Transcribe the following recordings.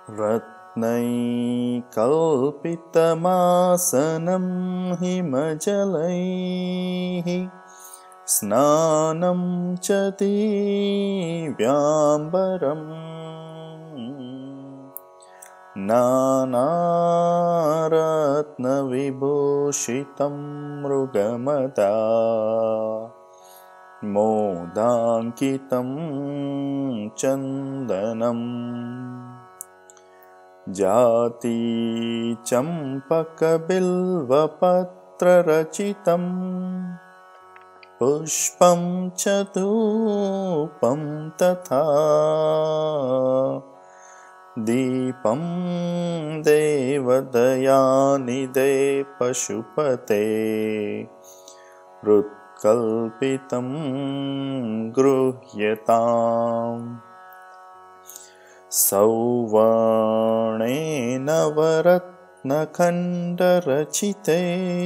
रत्नैकल्पितमासनं हिमजलैः स्नानं च दिव्याम्बरम् नानारत्नविभूषितं मृगमदा मोदाङ्कितं चन्दनम् जाति चम्पकबिल्वपत्ररचितं पुष्पं च धूपं तथा दीपं देवदयानिधे पशुपते हृत्कल्पितं गृह्यताम् सौवर्णेन नवरत्नखण्डरचिते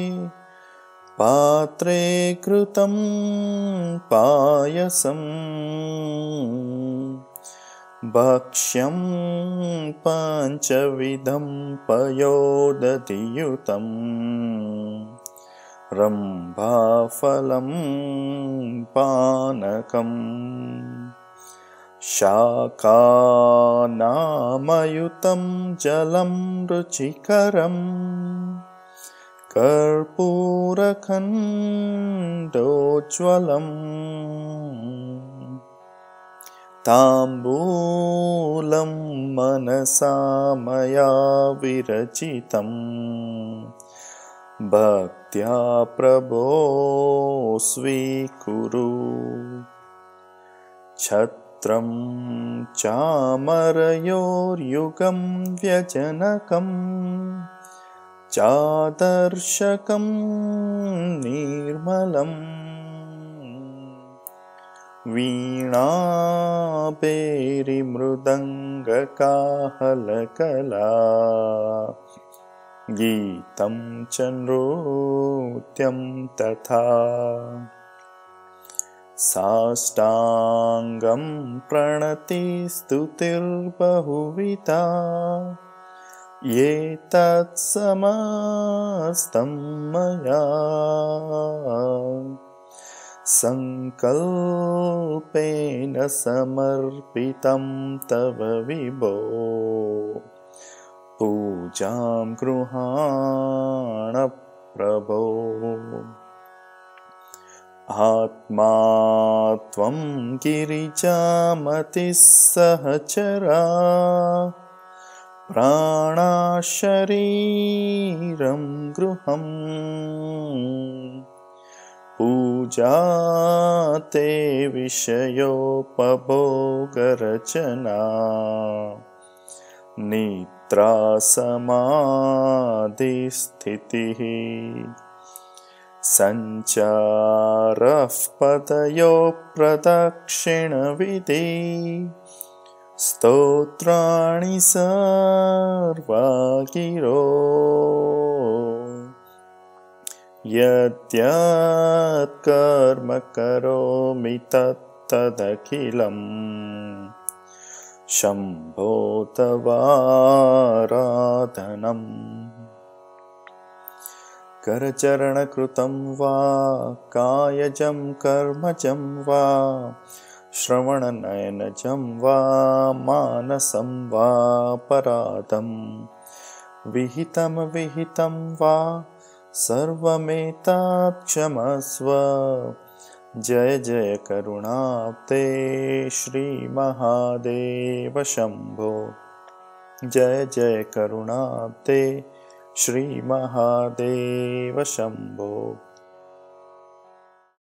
पात्रे कृतं पायसम् भक्ष्यं पञ्चविधं पयोदधियुतं रम्भाफलं पानकम् शाकानामयुतं जलं रुचिकरं कर्पूरखण्डोज्ज्वलम् ताम्बूलं मनसा मया विरचितं भक्त्या प्रभो स्वीकुरु छत्रं चामरयोर्युगं व्यजनकं चादर्शकं निर्मलम् वीणापेरिमृदङ्गकाहलकला गीतं च नृत्यं तथा साष्टाङ्गं प्रणतिस्तुतिर्बहुविधा एतत्समस्तं मया संकल्पेन समर्पितं तव विभो पूजां गृहाण प्रभो आत्मा त्वं गिरिजामतिः सहचरा प्राणशरीरं गृहम् पूजा ते विषयोपभोगरचना निद्रा समाधिस्थितिः सञ्चारः पदयो प्रदक्षिणविधि स्तोत्राणि सर्वा गिरो यद्यत् कर्म करोमि तत्तदखिलं शम्भो तवाराधनम् करचरणकृतं वा कायजं कर्मजं वा श्रवणनयनजं वा मानसं वा पराधं विहितं वा सर्वमेतत् क्षमस्व जय जय करुणाब्धे श्रीमहादेव शम्भो जय जय करुणाब्धे श्रीमहादेव शम्भो।